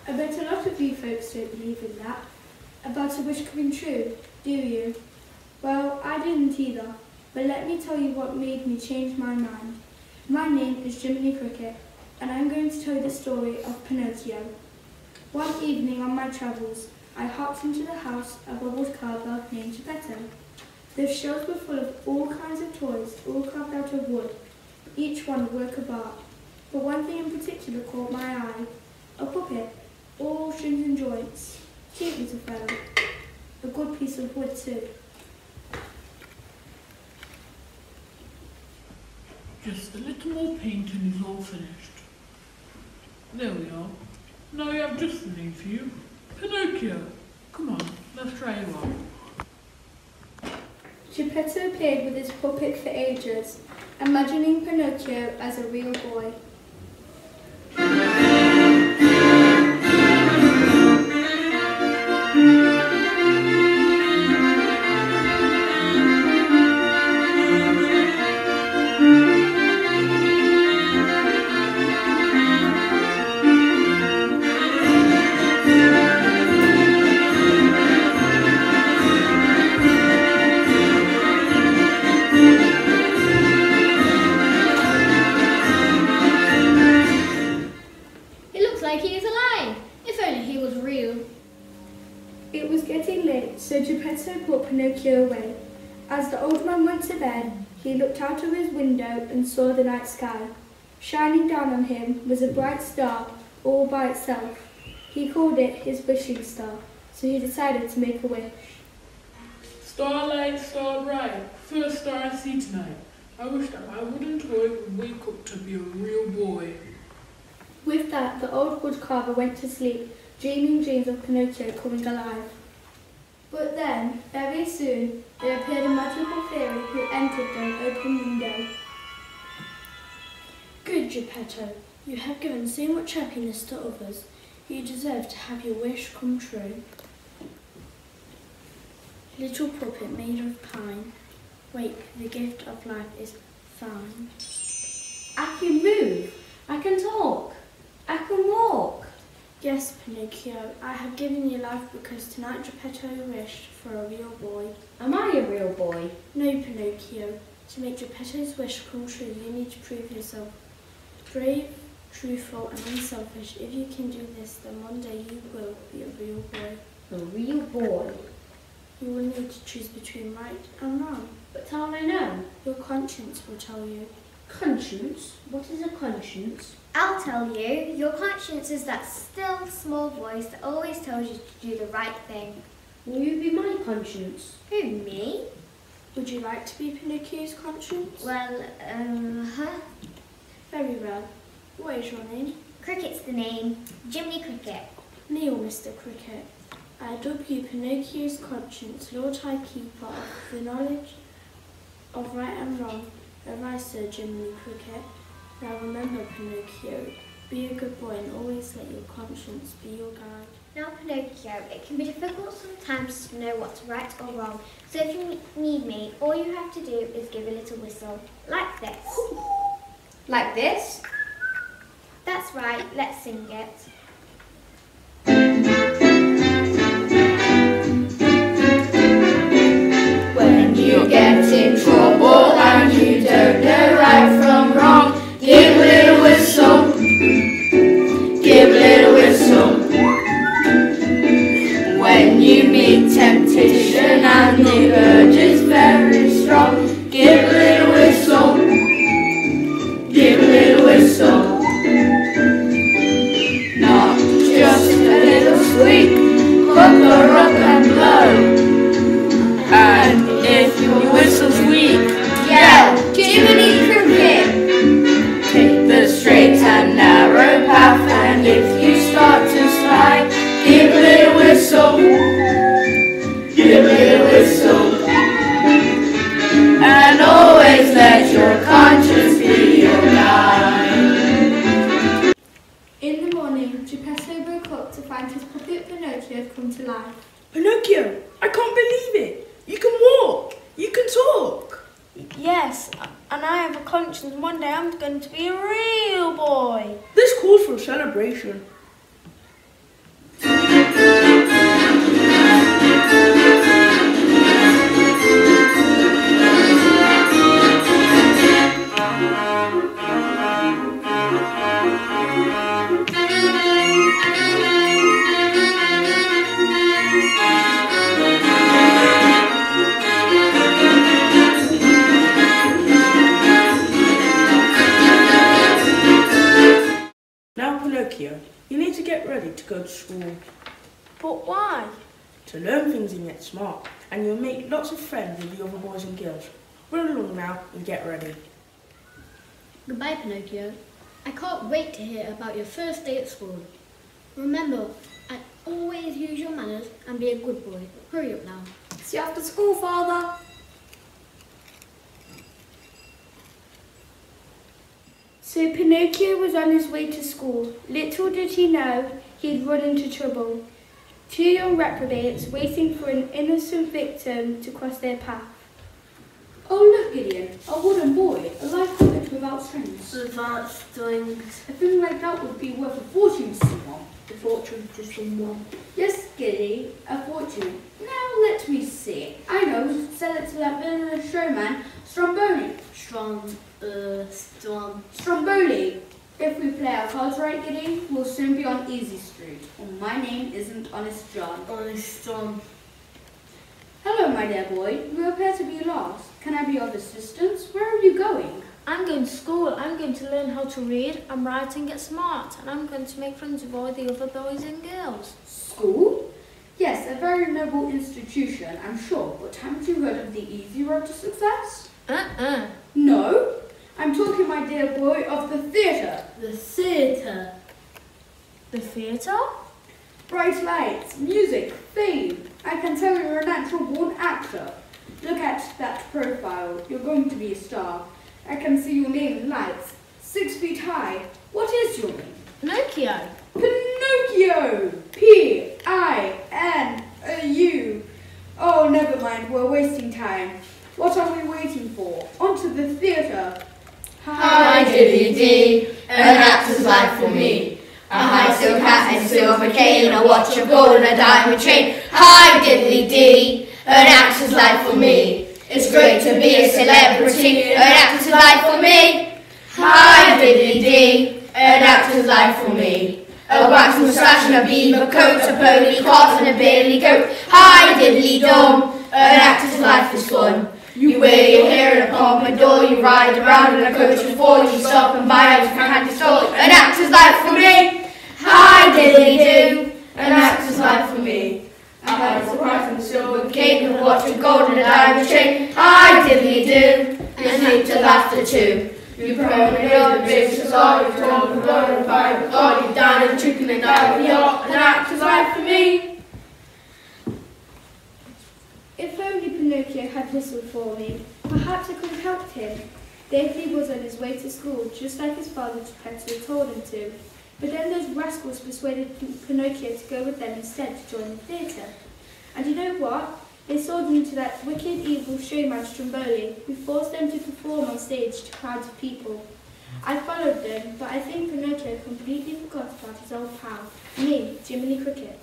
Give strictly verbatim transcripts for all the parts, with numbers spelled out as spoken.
I bet a lot of you folks don't believe in that. About a wish coming true, do you? Well, I didn't either, but let me tell you what made me change my mind. My name is Jiminy Cricket, and I'm going to tell you the story of Pinocchio. One evening on my travels, I hopped into the house of a woodcarver named Geppetto. The shelves were full of all kinds of toys, all carved out of wood, each one a work of art. But one thing in particular caught my eye, a puppet, all strings and joints, cute little fellow, a good piece of wood too. Just a little more paint and it's all finished. There we are. Now we have just the name for you. Pinocchio. Come on, let's try you on. Geppetto played with his puppet for ages, imagining Pinocchio as a real boy. It was getting late, so Geppetto put Pinocchio away. As the old man went to bed, he looked out of his window and saw the night sky. Shining down on him was a bright star all by itself. He called it his wishing star, so he decided to make a wish. Starlight, star bright, first star I see tonight. I wish that my wooden toy would wake up to be a real boy. With that, the old woodcarver went to sleep, dreaming dreams of Pinocchio coming alive. But then, very soon, there appeared a magical fairy who entered through an open window. Good, Geppetto. You have given so much happiness to others. You deserve to have your wish come true. Little puppet made of pine, wake, the gift of life is fine. I can move, I can talk, I can walk. Yes, Pinocchio, I have given you life because tonight Geppetto wished for a real boy. Am I a real boy? No, Pinocchio. To make Geppetto's wish come true, you need to prove yourself brave, truthful and unselfish. If you can do this, then one day you will be a real boy. A real boy? You will need to choose between right and wrong. But how will I know? Your conscience will tell you. Conscience? What is a conscience? I'll tell you. Your conscience is that still, small voice that always tells you to do the right thing. Will you be my conscience? Who, me? Would you like to be Pinocchio's conscience? Well, um, huh? Very well. What is your name? Cricket's the name. Jiminy Cricket. Kneel, Mister Cricket. I dub you Pinocchio's conscience, Lord High Keeper of the knowledge of right and wrong. Arise, Sir Jiminy Cricket. Now remember, Pinocchio, be a good boy and always let your conscience be your guide. Now, Pinocchio, it can be difficult sometimes to know what's right or wrong. So if you need me, all you have to do is give a little whistle, like this. Like this? That's right, let's sing it. When you get in trouble and you don't know right from wrong, give a little whistle, give a little whistle. When you meet temptation and the urge is very strong, give a little whistle, give a little whistle. Not just a little squeak, pucker up and blow. And if your whistle's weak, yell, Jiminy Cricket! Take the straight and narrow path, and if you start to slide, give a little whistle, give a little whistle. And always let your conscience be your guide. In the morning, Geppetto woke up to find his puppet Pinocchio had come to life. Pinocchio, I can't believe it! You can walk! You can talk! Yes, and I have a conscience. One day I'm going to be a real boy. This calls for a celebration. wait to go to school. But why? To learn things and get smart. And you'll make lots of friends with the other boys and girls. Run along now and get ready. Goodbye, Pinocchio. I can't wait to hear about your first day at school. Remember, and always use your manners and be a good boy. Hurry up now. See you after school, Father. So Pinocchio was on his way to school. Little did he know he'd run into trouble. Two young reprobates waiting for an innocent victim to cross their path. Oh look, Gideon, a wooden boy, a life puppet without strings. Without strings. A thing like that would be worth a fortune to someone. A fortune to someone. Yes, Giddy, a fortune. Now let me see. I know, sell it to that villainous showman, Stromboli. Strong, uh, strong. Stromboli. If we play our cards right, Giddy, we'll soon be on Easy Street. Or my name isn't Honest John. Honest John. Hello, my dear boy. You appear to be lost. Can I be of assistance? Where are you going? I'm going to school. I'm going to learn how to read and write and get smart. And I'm going to make friends with all the other boys and girls. School? Yes, a very noble institution, I'm sure. But haven't you heard of the easy road to success? Uh-uh. No. I'm talking, my dear boy, of the theatre. The theatre. The theatre? Bright lights, music, fame. I can tell you're a natural-born actor. Look at that profile. You're going to be a star. I can see your name in lights. Six feet high. What is your name? Pinocchio. Pinocchio! P I N O U. Oh, never mind. We're wasting time. What are we waiting for? On to the theatre. Hi, diddly dee, an actor's life for me. A high silk hat and silver cane, a watch of gold and a diamond chain. Hi, diddly dee, an actor's life for me. It's great to be a celebrity, an actor's life for me. Hi, diddly dee, an actor's life for me. A wax moustache and a beaver coat, a pony cart and a billy goat. Hi, diddly dum, an actor's life is fun. You wear your hair in a pompadour, you ride around in a coach and four, you stop and buy out a candy store. An actor's life for me. Hi, diddly do, an actor's life for me. A high surprise and a silver cane, and a watch of gold and a diamond chain. Hi, diddly do, and hate to laughter too. You probably know the big facade, you told the blood and fire with God, you down in the chicken and died with yacht. An actor's life for me. If only Pinocchio had whistled for me, perhaps I could have helped him. There he was on his way to school, just like his father Geppetto told him to. But then those rascals persuaded Pinocchio to go with them instead to join the theatre. And you know what? They sold him to that wicked, evil showman Stromboli, who forced them to perform on stage to crowds of people. I followed them, but I think Pinocchio completely forgot about his old pal, me, Jiminy Cricket.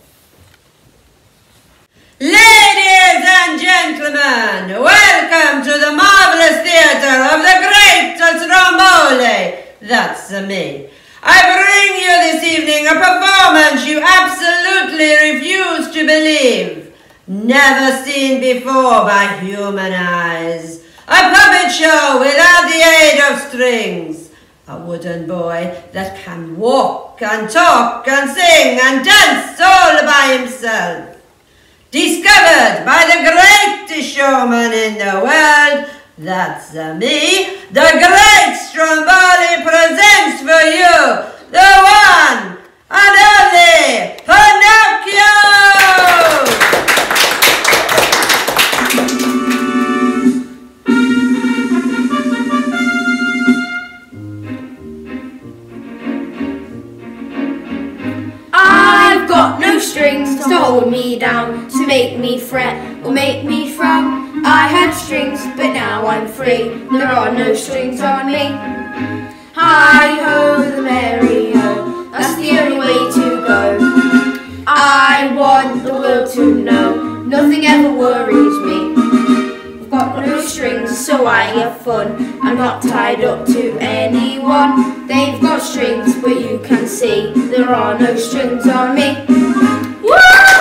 Ladies and gentlemen, welcome to the marvelous theatre of the great Stromboli. That's me. I bring you this evening a performance you absolutely refuse to believe. Never seen before by human eyes. A puppet show without the aid of strings. A wooden boy that can walk and talk and sing and dance all by himself. Discovered by the greatest showman in the world, that's uh, me, the great Stromboli presents for you the one and only Pinocchio! I've got no strings to hold me down, to make me fret or make me frown. I had strings, but now I'm free. There are no strings on me. Hi-ho, the merry-o, that's the only way to go. I want the world to know nothing ever worries me. I've got no strings, so I have fun. I'm not tied up to anyone. They've got strings, but you can see there are no strings on me. Woo!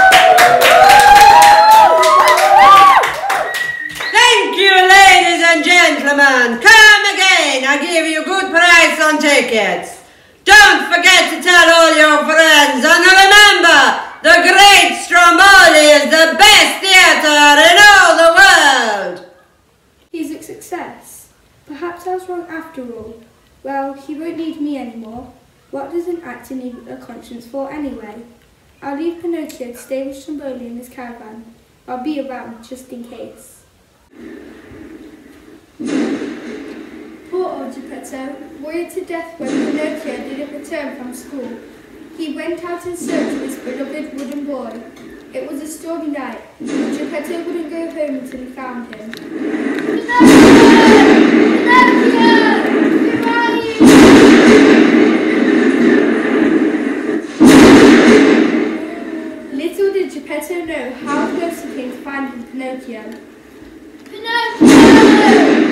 Thank you, ladies and gentlemen. Come again. I give you good price on tickets. Don't forget to tell all your friends, and remember, What does an actor need a conscience for anyway? I'll leave Pinocchio to stay with Stromboli in his caravan. I'll be around just in case. Poor old Geppetto, worried to death when Pinocchio didn't return from school. He went out in search of his beloved wooden boy. It was a stormy night, and Geppetto wouldn't go home until he found him. Little did Geppetto know how close he came to finding Pinocchio. Pinocchio!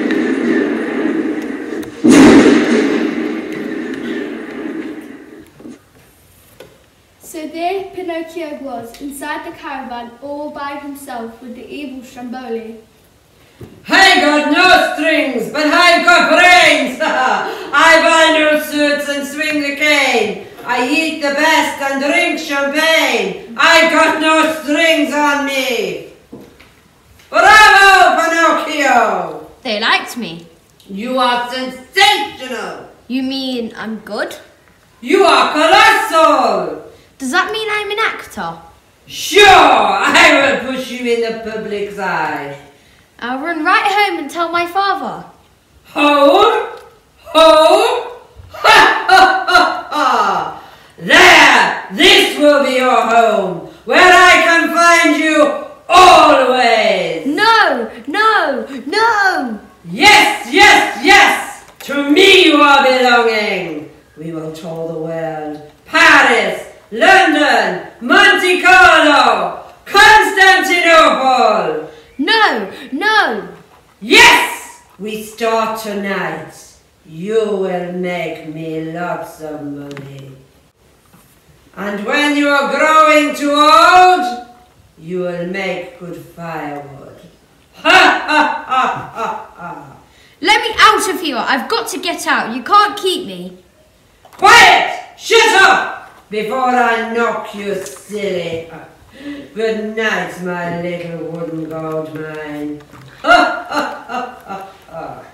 So there Pinocchio was, inside the caravan, all by himself with the evil Stromboli. I got no strings, but I've got brains! I buy new suits and swing the cane. I eat the best and drink champagne. I got no strings on me. Bravo, Pinocchio! They liked me. You are sensational. You mean I'm good? You are colossal. Does that mean I'm an actor? Sure, I will push you in the public's eye. I'll run right home and tell my father. Home? Home? Ha ha ha ha! There! This will be your home, where I can find you always! No! No! No! Yes, yes, yes! To me you are belonging! We will tour the world. Paris, London, Monte Carlo, Constantinople! No! No! Yes! We start tonight. You will make me lots of money. And when you are growing too old, you will make good firewood. Ha ha ha ha ha! Let me out of here! I've got to get out. You can't keep me. Quiet! Shut up! Before I knock you silly. Good night, my little wooden gold mine. Ha ha ha ha ha!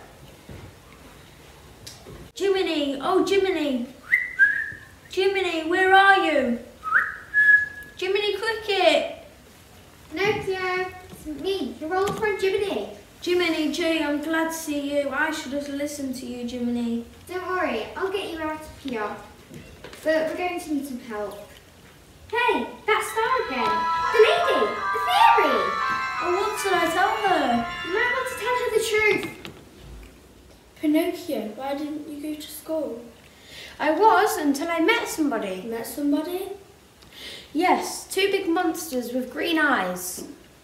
Jiminy! Oh, Jiminy! Jiminy, where are you? Jiminy Cricket! Pinocchio, it's me, your old friend Jiminy. Jiminy, gee, I'm glad to see you. I should have listened to you, Jiminy. Don't worry, I'll get you out of here. But we're going to need some help. Hey, that star again. The lady, the fairy. Oh, what should I tell her? You might want to tell her the truth. Pinocchio, why didn't you go to school? I was until I met somebody. Met somebody? Yes, two big monsters with green eyes.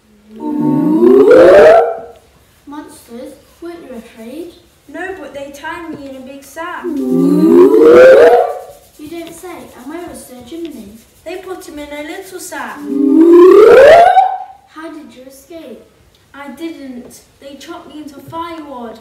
Monsters? Weren't you afraid? No, but they tied me in a big sack. You don't say. And where was Sir Jiminy? They put him in a little sack. How did you escape? I didn't. They chopped me into firewood.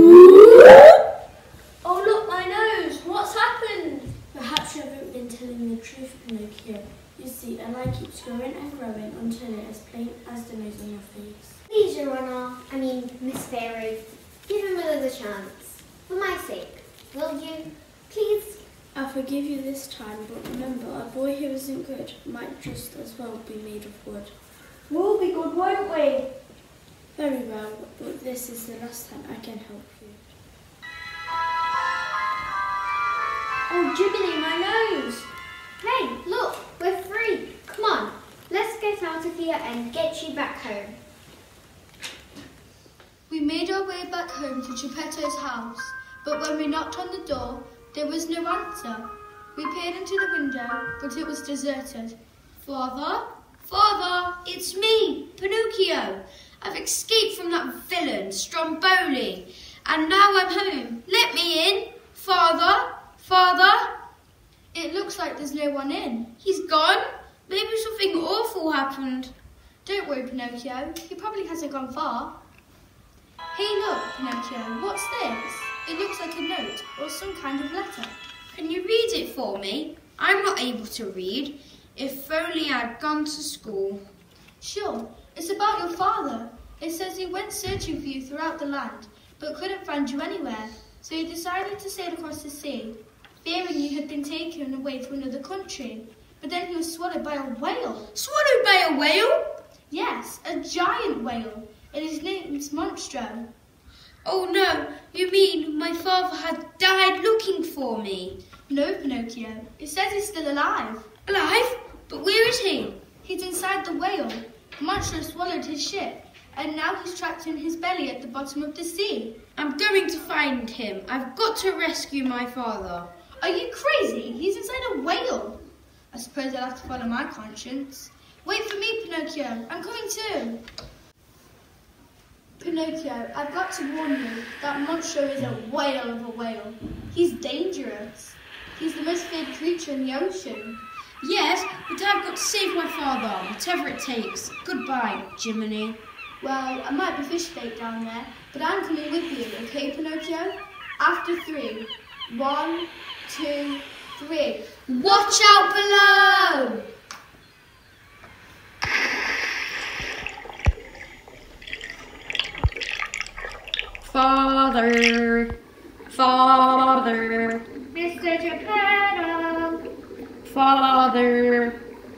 Oh, look, my nose. What's happened? Perhaps you haven't been telling the truth, Pinocchio. You see, a lie keeps growing and growing until it is plain as the nose on your face. Please, Your Honour, I mean, Miss Fairy, give him another chance. For my sake, will you, please? I forgive you this time, but remember, a boy who isn't good might just as well be made of wood. We'll be good, won't we? Very well, but this is the last time I can help you. Oh, Jiminy, my nose. Hey, look, we're free. Come on, let's get out of here and get you back home. We made our way back home to Geppetto's house, but when we knocked on the door, there was no answer. We peered into the window, but it was deserted. Father? Father, it's me, Pinocchio. I've escaped from that villain, Stromboli, and now I'm home. Let me in. Father? Father? It looks like there's no one in. He's gone? Maybe something awful happened. Don't worry, Pinocchio. He probably hasn't gone far. Hey, look, Pinocchio, what's this? It looks like a note or some kind of letter. Can you read it for me? I'm not able to read. If only I'd gone to school. Sure, it's about your father. It says he went searching for you throughout the land, but couldn't find you anywhere, so he decided to sail across the sea. fearing you had been taken away to another country. But then he was swallowed by a whale. Swallowed by a whale? Yes, a giant whale. And his name's Monstro. Oh no, you mean my father had died looking for me? No, Pinocchio. It says he's still alive. Alive? But where is he? He's inside the whale. Monstro swallowed his ship, and now he's trapped in his belly at the bottom of the sea. I'm going to find him. I've got to rescue my father. Are you crazy? He's inside a whale. I suppose I'll have to follow my conscience. Wait for me, Pinocchio. I'm coming too. Pinocchio, I've got to warn you that Monstro is a whale of a whale. He's dangerous. He's the most feared creature in the ocean. Yes, but I've got to save my father, whatever it takes. Goodbye, Jiminy. Well, I might be fish bait down there, but I'm coming with you, okay, Pinocchio? After three. One, two, three. Watch out below! Father, Father, Mister Geppetto. Father.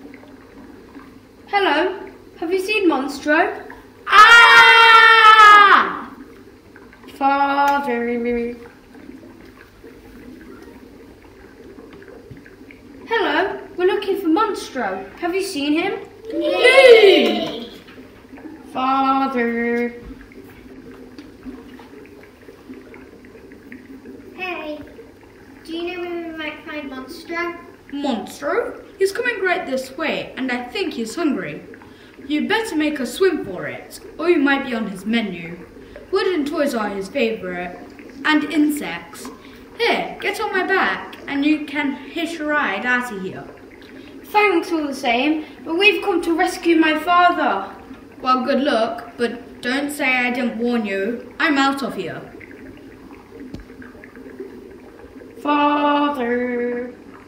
Hello, have you seen Monstro? Ah! Father. Hello, we're looking for Monstro. Have you seen him? Yay! Father. Hey, do you know where we might find Monstro? Monstro? He's coming right this way, and I think he's hungry. You'd better make a swim for it, or you might be on his menu. Wooden toys are his favourite, and insects. Here, get on my back, and you can hitch a ride out of here. Thanks all the same, but we've come to rescue my father. Well, good luck, but don't say I didn't warn you. I'm out of here. Father.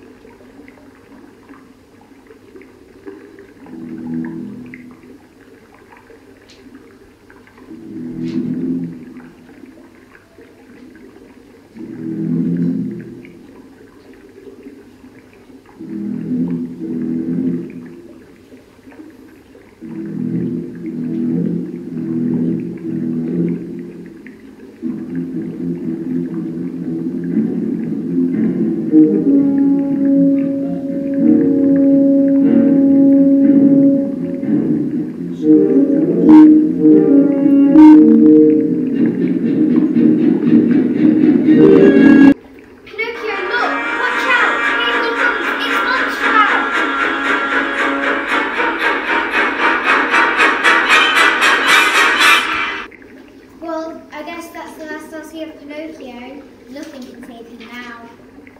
Pinocchio. Nothing can save him now.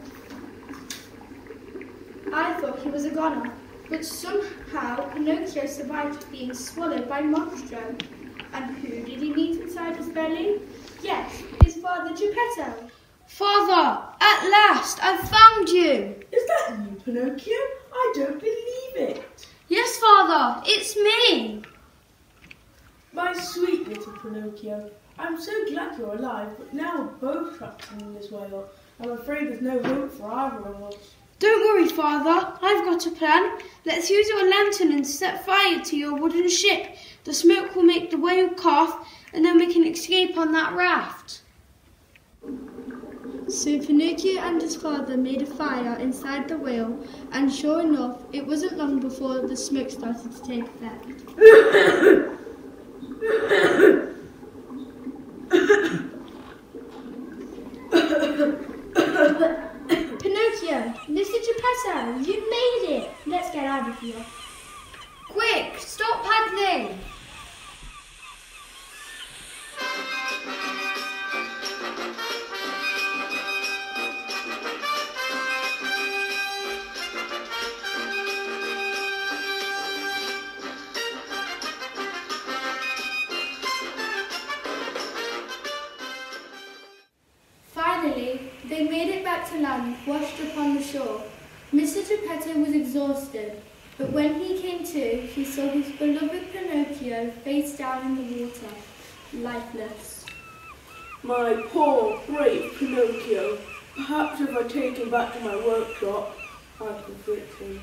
I thought he was a goner, but somehow Pinocchio survived being swallowed by Monstro. And who did he meet inside his belly? Yes, his father Geppetto. Father, at last, I've found you. Is that you, Pinocchio? I don't believe it. Yes, Father, it's me. My sweet little Pinocchio, I'm so glad you're alive, but now we're both trapped in this whale. I'm afraid there's no hope for either of us. Don't worry, Father. I've got a plan. Let's use your lantern and set fire to your wooden ship. The smoke will make the whale cough, and then we can escape on that raft. So Pinocchio and his father made a fire inside the whale, and sure enough, it wasn't long before the smoke started to take effect. Pinocchio, Mister Geppetto, you made it! Let's get out of here. Quick, stop paddling! Finally, they made it back to land, washed upon the shore. Mister Geppetto was exhausted, but when he came to, he saw his beloved Pinocchio face down in the water, lifeless. My poor, brave Pinocchio. Perhaps if I take him back to my workshop, I can fix him.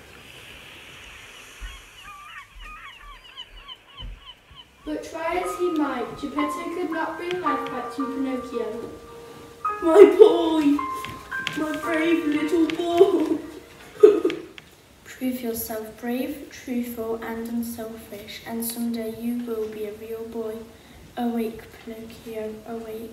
But try as he might, Geppetto could not bring life back to Pinocchio. My boy! My brave little boy! Prove yourself brave, truthful and unselfish, and someday you will be a real boy. Awake, Pinocchio, awake.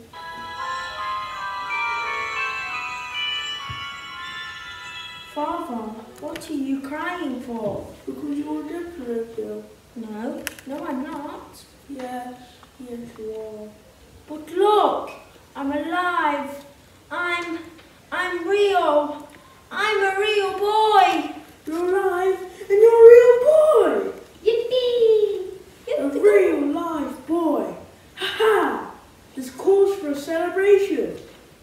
Father, what are you crying for? Because you're dead, Pinocchio. No, no I'm not. Yes, yes you are. But look, I'm alive. I'm, I'm real. I'm a real boy. You're alive and you're a real boy! Yippee! A real live boy! Ha ha! There's cause for a celebration.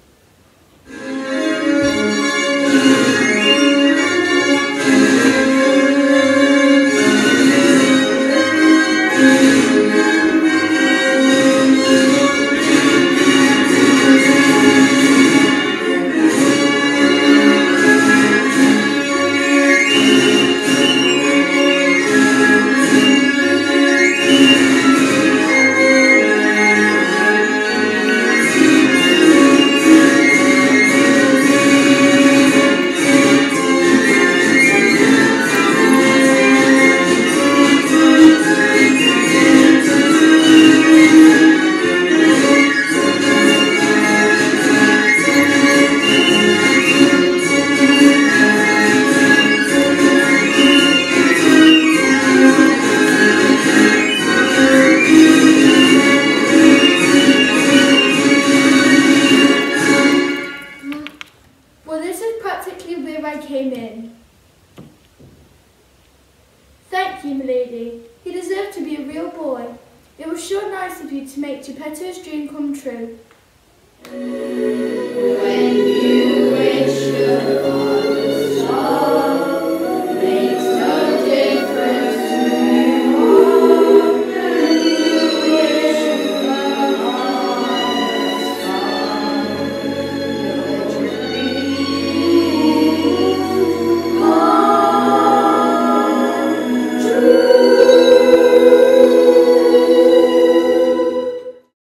Thank you, milady. He deserved to be a real boy. It was sure nice of you to make Geppetto's dream come true. When